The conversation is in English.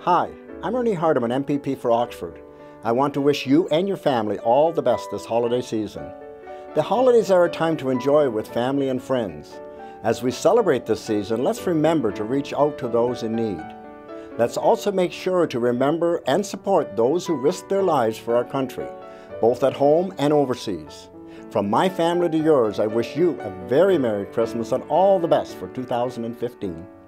Hi, I'm Ernie Hardeman, MPP for Oxford. I want to wish you and your family all the best this holiday season. The holidays are a time to enjoy with family and friends. As we celebrate this season, let's remember to reach out to those in need. Let's also make sure to remember and support those who risk their lives for our country, both at home and overseas. From my family to yours, I wish you a very Merry Christmas and all the best for 2015.